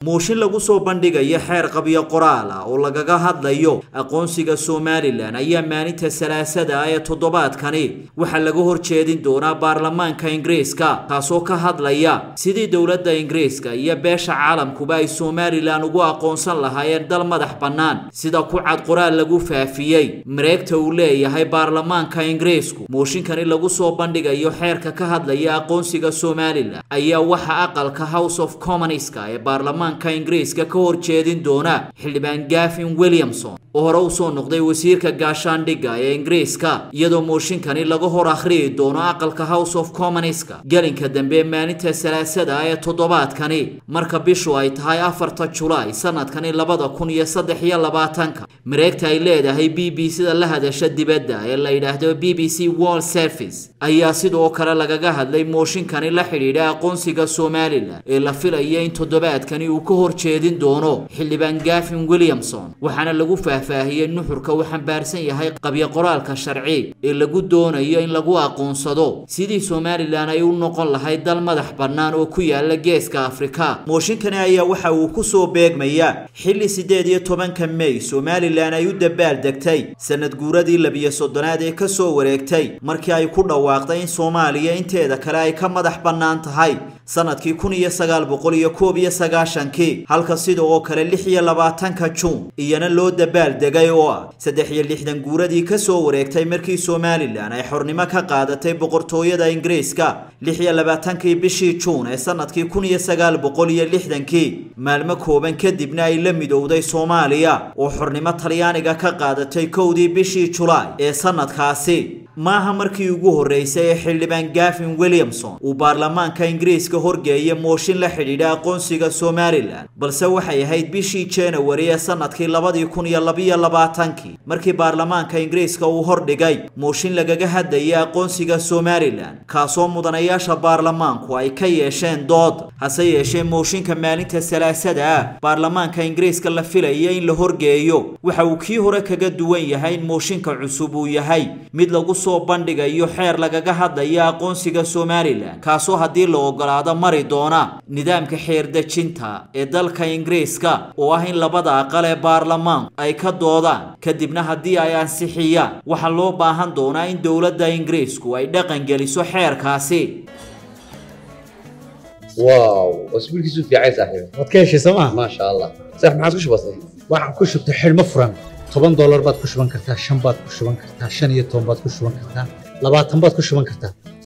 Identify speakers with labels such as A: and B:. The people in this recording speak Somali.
A: موشن lagu soo bandhigayo xeer qabyo qoraal ah oo lagaga hadlayo aqoonsiga Somaliland ayaa maalinta salaasada ee toddobaadkani waxa laga horjeedin doonaa baarlamaanka Ingiriiska kaasoo ka hadlaya sidii dawladda Ingiriiska iyo beesha caalamkuba ay Somaliland ugu aqoonsan lahaayeen dal madax bannaan sida ku cad qoraal lagu faafiyay mareegta uu leeyahay baarlamaanka Ingiriisku mooshinkani lagu soo bandhigayo xeerka ka hadlaya aqoonsiga Somaliland ayaa waxa aqalka House of Commons ee baarlamaanka Ingiriiska ka horjeedin doona xildhibaan Gavin Williamson oo hore u soo noqday wasiirka gaashaandhigga ee Ingiriiska iyadoo mooshinkani laga hor akhriyi doono aqalka House of Commons galinka dambe maalinta salaasada ee toddobaadkani marka bishu ay tahay 4 July sanadkani 2023 mareegta ay leedahay BBC-da la hadasha dibadda ee la yiraahdo BBC World Service ayaa sidoo kale lagaga hadlay mooshinkani la xiriira aqoonsiga Somaliland ee la filayay in toddobaadkani uu ka horjeedin doono xildhibaan Gavin Williamson waxaana lagu faahfaahiyay nuxurka uu xambaarsan yahay qabyo qoraalka sharci ee lagu doonayo in lagu aqoonsado sidii Somaliland ay u noqon lahayd dal madax bannaan oo ku yaala geeska Afrika mooshinkani ayaa waxa uu ku soo beegmaya xilli 18 May Somaliland ay u dabaal degtay sanad guuradii 12aad ee ka soo wareegtay markii ay ku dhawaaqday in Soomaaliya inteeda kale ay ka madax bannaan tahay sanadkii 1991 halka sidoo kale 26 June iyana loo dabaal degay oo 63 guuradii ka soo wareegtay markii Somaliland ay xornimo ka qaadatay boqortooyada Ingiriiska 26 bishii June ee sanadkii 1960 maalmo kooban kadibna ay la midowday Soomaaliya oo xornimo Talyaaniga ka qaadatay 1 bishii July ee sanadkaasi maaha markii ugu horeysay ee xildhibaan Gavin Williamson uu baarlamaanka Ingiriiska horgeeyay mooshin la xidhiidha aqoonsiga Somaliland balse waxay ahayd bishii January ee sanadkii 2022 markii baarlamaanka Ingiriiska uu hordhigay mooshin lagaga hadlayay aqoonsiga Somaliland kaasoo mudanayaasha baarlamaanku ay ka yeesheen dood hase yeeshee mooshinka maalinta salaasada baarlamaanka Ingiriiska la filayay in la horgeeyo waxa uu kii hore kaga duwan yahay in mooshinka cusub uu yahay mid lagu soo bandhigayo xeer lagaga hadlaya aqoonsiga Somaliland kaasoo hadii la ogolaado mari doona nidaamka xeer dejinta ee dalka Ingiriiska oo ah in labada aqal ee baarlamaan ay ka doodaan kadibna hadii ay ansixiyaan waxa loo baahan doonaa in dawladda Ingiriisku ay dhaqan geliso xeerkaasi
B: واو اسبوعك يسوي في عايز صاحبي
C: wadkeeshi sama
B: ما شاء الله صح ما عاد كش بسيط
C: waxaan ku shubtay xilmo furan $10 baad ku shuban kartaa 5 baad ku shuban kartaa 15 baad ku shuban kartaa 20 baad ku shuban kartaa